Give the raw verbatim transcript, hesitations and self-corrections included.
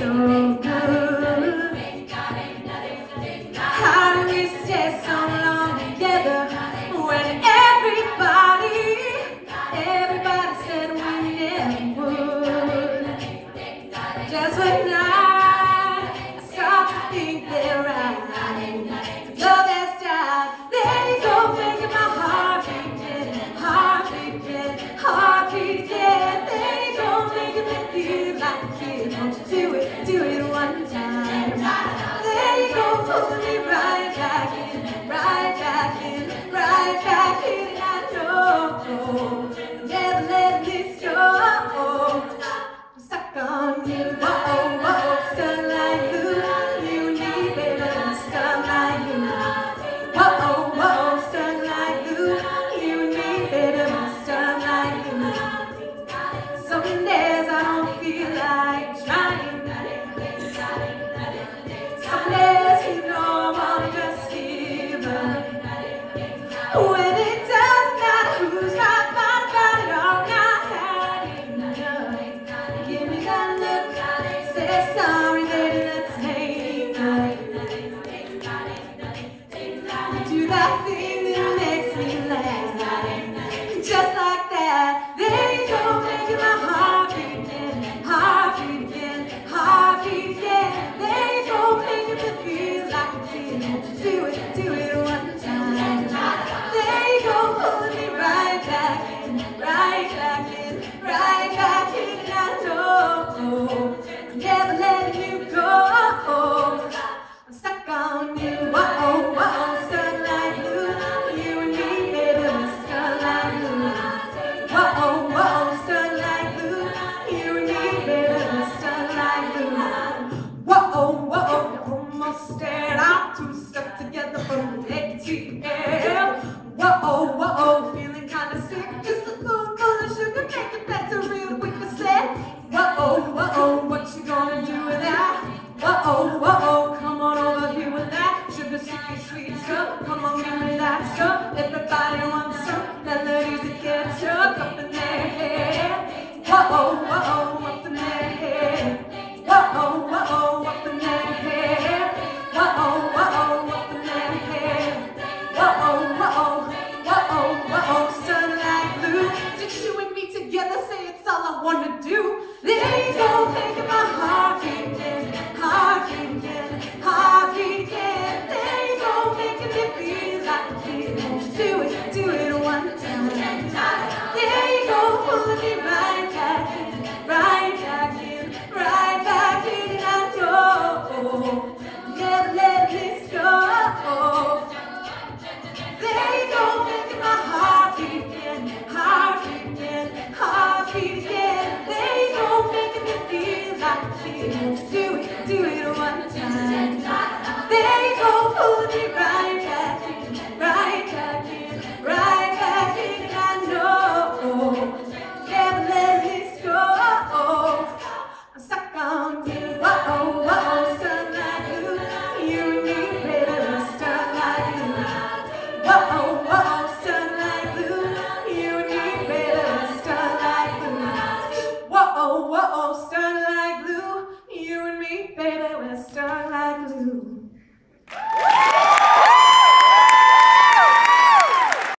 so good. How do we stay so long together when everybody, everybody said we never would? Just when I start to think they're right, love has died. There you go, making my heart beat, heart beat, heart beat. There you go, making me feel like a kid. Won't you do it, do it one time? There you go, pulling me right back in, right back in, right back in. And I know, never let this go. I'm stuck on you. Whoa, whoa, stuck like glue. You and me, baby, I'm stuck like glue. Whoa, whoa, stuck like glue. You and me, baby, I'm stuck like glue. Some days I don't feel like trying. Some days you know I'll just give up. When it doesn't matter who's right, fight about it all. Not had enough. Give me that look. Say sorry, baby, let's make up. Do that thing that makes me laugh. Just like that. There you go, making my heart beat again, heart beat again, heart beat again. There you go, making me feel like a kid. Do it, do it one time. There you go, pulling me right back in, right back in, right back in. And I know, never letting you go. I'm stuck on you. Whoa, whoa, stuck like glue. You and me, baby, we're stuck like glue. Whoa, whoa, stuck like glue. You and me, baby, we're stuck like glue. Whoa, whoa, almost stared out, two stuck together from A T L. Whoa, whoa, feeling kinda sick. Just a spoonful of sugar, make it better real quick to say. Whoa, whoa, what you gonna do with that? Whoa, whoa, come on over here with that sugar, sticky, sweet stuff. Come on, give me that stuff. Everybody wants some melodies that get stuck up in their head. Whoa, whoa, up in their head. Whoa, whoa, up in their head. Whoa, whoa, up in their head. Whoa, whoa, whoa, whoa, stuck like glue. Just you and me together, say it's all I wanna do. There you go, making my heart beat again, heart beat again, heart beat again. There you go, making me feel like a kid. Won't you do it, do it one time? There you go, pulling me right back in, right back in, right back in. And I know, never let this go. There you go, making my heart beat again, heart beat again, heart beat again. There you go, making me feel like a kid. Won't you do it, do it one time? There you go, pulling me right back in, right back in, right back in. And I know, never let this go. I'm stuck on you. Whoa, whoa, stuck like glue. You and me, baby, we're stuck like glue. Whoa, whoa, stuck like glue. You and me, baby, we're stuck like glue. Whoa, whoa, stuck like glue. You and me, baby, we're stuck like glue.